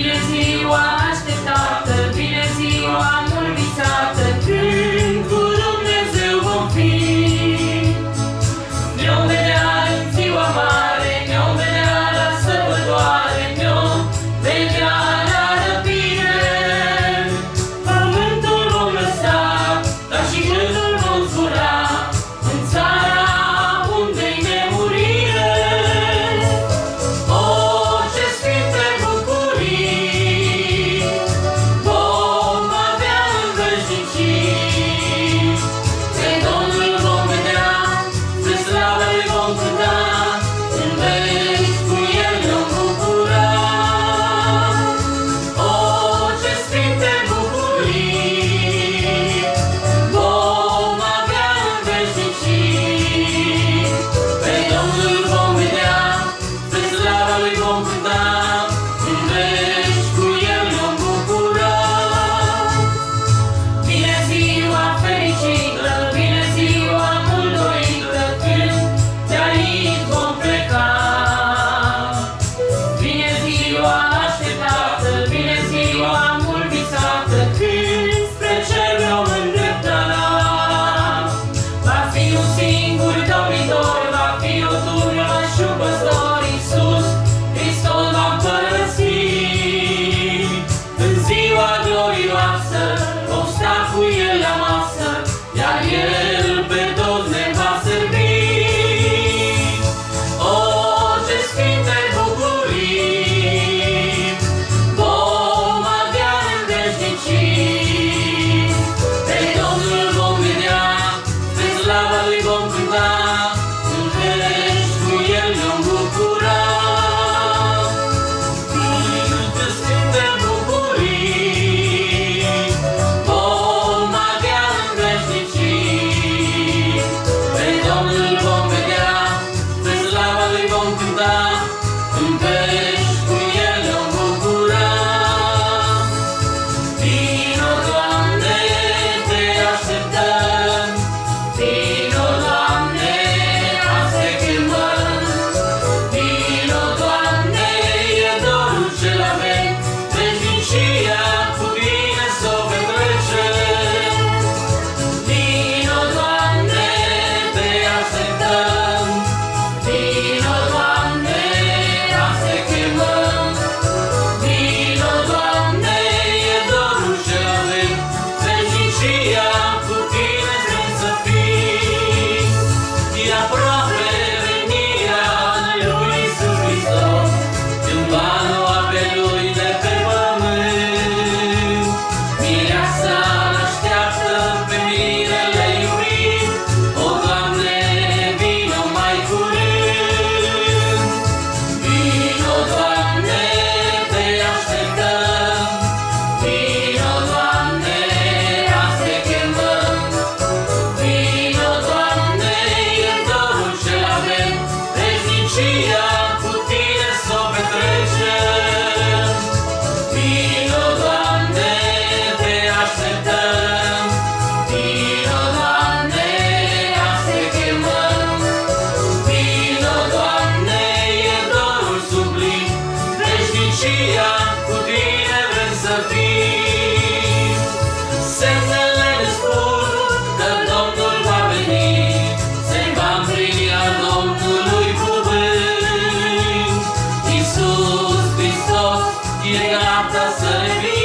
Vine ziua așteptată, vine ziua mult visată, când cu Dumnezeu vom fi. Ne-om vedea în ziua mare, ne-om vedea la sărbătoare, ne-om vedea la răpire. Pământul vom lăsa, dar și gândul vom zbura în țara unde-i nemurire. O, ce sfinte bucurii vom avea în veșnicii! Pe Domnul vom vedea, spre slavă Lui vom cânta, în veci cu El ne-om bucura. O, ce sfinte bucurii vom avea în veșnicii! Pe Domnul vom vedea, spre slava Lui vom cânta, în veci cu El ne-om bucura. Vine ziua fericită, vine ziua mult dorită, când de aici vom pleca. Vine ziua așteptată, vine ziua mult visată, când spre cer vom îndrepta. Va fi un singur domnitor, va fi o turmă și un păstor, Iisus Hristos va împărăți. În ziua glorioasă vom sta cu El la masă, iar El pe toți ne va servi. O, ce sfinte bucurii vom avea în veșnicii! Pe Domnul vom vedea, spre slava Lui vom cânta, în veci cu El ne-om bucura. Ce sfinte bucurii vom avea în veșnicii! Pe Domnul vom vedea, spre slava Lui vom cânta, în veci cu El ne-om bucura. Vino, Doamne, te așteptăm, vino, Doamne, azi te chemăm. Vino, Doamne, e dorul ce-l avem, veșnicia cu Tine s-o petrecem. Vino, Doamne, te așteptăm, vino, Doamne, azi te chemăm. Vino, Doamne, e dorul ce-l avem, veșnicia cu Tine vrem să fim. E aproape venirea Lui Iisus Hristos, când va lua pe Lui de pe pământ. Mireasa l-așteaptă pe mirele iubit, o, Doamne, vino mai curând. Vino, Doamne, te așteptăm, vino, Doamne, azi te chemăm. Vino, Doamne, e dorul ce-l avem, veșnicia cu Tine s-o petrecem. Vino, Doamne, te așteptăm, vino, Doamne, azi te chemăm. Vino, Doamne, e dorul sublim, veșnicia cu Tine vrem să fim. Semnele ne spun că Domnul va veni, se va împlini al Domnului cuvânt. Iisus Hristos e gata să revină.